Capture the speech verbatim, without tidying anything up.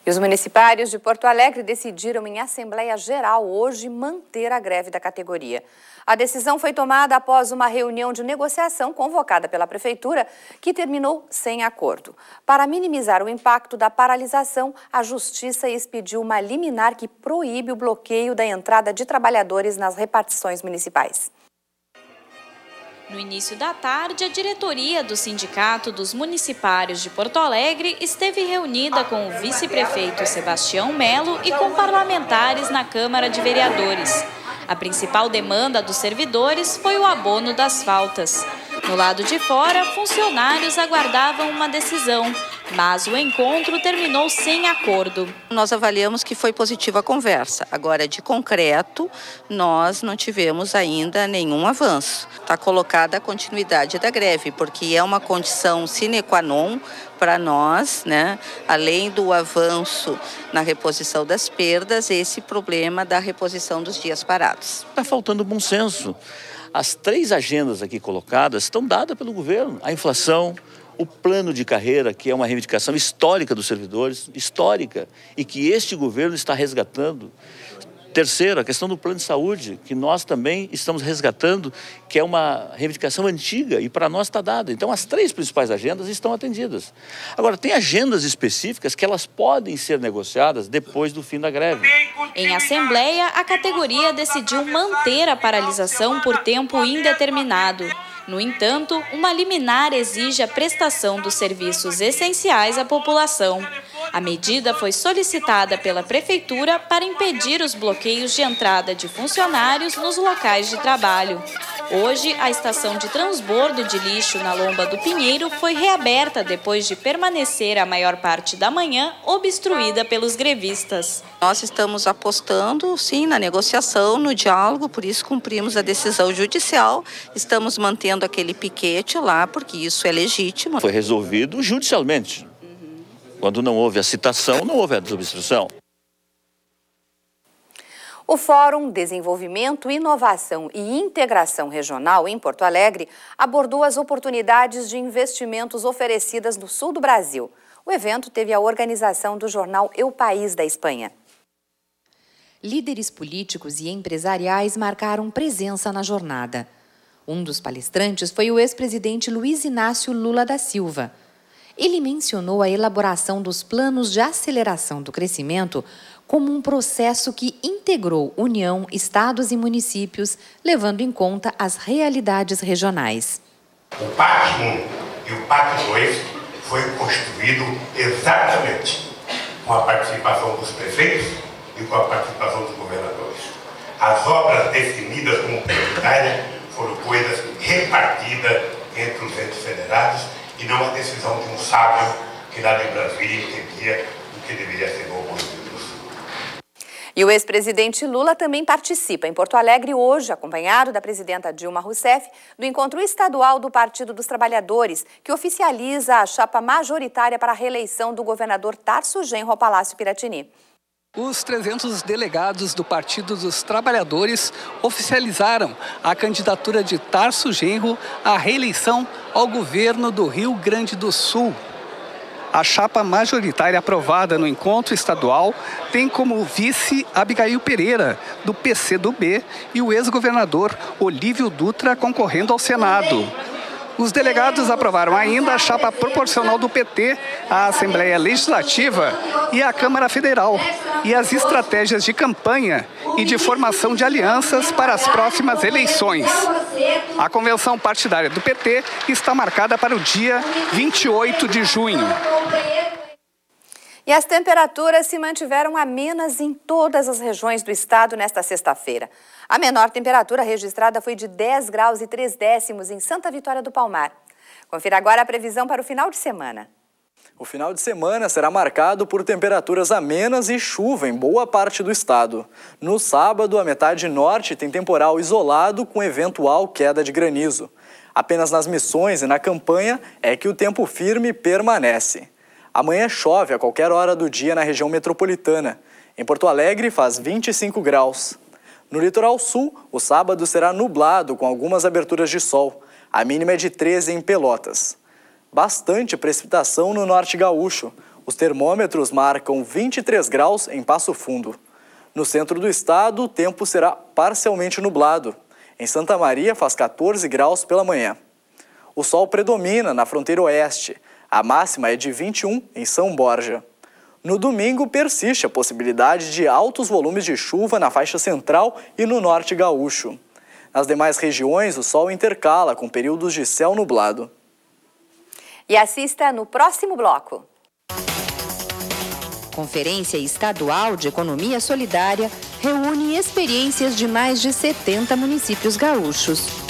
E os municipários de Porto Alegre decidiram em Assembleia Geral hoje manter a greve da categoria. A decisão foi tomada após uma reunião de negociação convocada pela Prefeitura, que terminou sem acordo. Para minimizar o impacto da paralisação, a Justiça expediu uma liminar que proíbe o bloqueio da entrada de trabalhadores nas repartições municipais. No início da tarde, a diretoria do Sindicato dos Municipários de Porto Alegre esteve reunida com o vice-prefeito Sebastião Melo e com parlamentares na Câmara de Vereadores. A principal demanda dos servidores foi o abono das faltas. No lado de fora, funcionários aguardavam uma decisão, mas o encontro terminou sem acordo. Nós avaliamos que foi positiva a conversa. Agora, de concreto, nós não tivemos ainda nenhum avanço. Está colocada a continuidade da greve, porque é uma condição sine qua non para nós, né? Além do avanço na reposição das perdas, esse problema da reposição dos dias parados. Está faltando bom senso. As três agendas aqui colocadas estão dadas pelo governo. A inflação, o plano de carreira, que é uma reivindicação histórica dos servidores, histórica, e que este governo está resgatando. Terceiro, a questão do plano de saúde, que nós também estamos resgatando, que é uma reivindicação antiga e para nós está dada. Então, as três principais agendas estão atendidas. Agora, tem agendas específicas que elas podem ser negociadas depois do fim da greve. Em assembleia, a categoria decidiu manter a paralisação por tempo indeterminado. No entanto, uma liminar exige a prestação dos serviços essenciais à população. A medida foi solicitada pela Prefeitura para impedir os bloqueios de entrada de funcionários nos locais de trabalho. Hoje, a estação de transbordo de lixo na Lomba do Pinheiro foi reaberta depois de permanecer a maior parte da manhã obstruída pelos grevistas. Nós estamos apostando, sim, na negociação, no diálogo, por isso cumprimos a decisão judicial. Estamos mantendo aquele piquete lá, porque isso é legítimo. Foi resolvido judicialmente. Quando não houve a citação, não houve a desobstrução. O Fórum Desenvolvimento, Inovação e Integração Regional em Porto Alegre abordou as oportunidades de investimentos oferecidas no sul do Brasil. O evento teve a organização do jornal El País da Espanha. Líderes políticos e empresariais marcaram presença na jornada. Um dos palestrantes foi o ex-presidente Luiz Inácio Lula da Silva. Ele mencionou a elaboração dos planos de aceleração do crescimento como um processo que integrou União, estados e municípios, levando em conta as realidades regionais. O P A C um e o P A C dois foi construído exatamente com a participação dos prefeitos e com a participação dos governadores. As obras definidas como prioritárias foram coisas repartidas entre os entes federados e não a decisão de um sábio que lá em Brasília entendia o que deveria ser bom para o Rio do Sul. E o ex-presidente Lula também participa em Porto Alegre hoje, acompanhado da presidenta Dilma Rousseff, do encontro estadual do Partido dos Trabalhadores, que oficializa a chapa majoritária para a reeleição do governador Tarso Genro ao Palácio Piratini. Os trezentos delegados do Partido dos Trabalhadores oficializaram a candidatura de Tarso Genro à reeleição ao governo do Rio Grande do Sul. A chapa majoritária aprovada no encontro estadual tem como vice Abigail Pereira, do P C do B, e o ex-governador Olívio Dutra concorrendo ao Senado. Os delegados aprovaram ainda a chapa proporcional do P T à Assembleia Legislativa e à Câmara Federal e as estratégias de campanha e de formação de alianças para as próximas eleições. A convenção partidária do P T está marcada para o dia vinte e oito de junho. E as temperaturas se mantiveram amenas em todas as regiões do estado nesta sexta-feira. A menor temperatura registrada foi de dez graus e três décimos em Santa Vitória do Palmar. Confira agora a previsão para o final de semana. O final de semana será marcado por temperaturas amenas e chuva em boa parte do estado. No sábado, a metade norte tem temporal isolado com eventual queda de granizo. Apenas nas Missões e na Campanha é que o tempo firme permanece. Amanhã chove a qualquer hora do dia na região metropolitana. Em Porto Alegre faz vinte e cinco graus. No litoral sul, o sábado será nublado com algumas aberturas de sol. A mínima é de treze em Pelotas. Bastante precipitação no norte gaúcho. Os termômetros marcam vinte e três graus em Passo Fundo. No centro do estado, o tempo será parcialmente nublado. Em Santa Maria, faz quatorze graus pela manhã. O sol predomina na fronteira oeste. A máxima é de vinte e um em São Borja. No domingo, persiste a possibilidade de altos volumes de chuva na faixa central e no norte gaúcho. Nas demais regiões, o sol intercala com períodos de céu nublado. E assista no próximo bloco. Conferência Estadual de Economia Solidária reúne experiências de mais de setenta municípios gaúchos.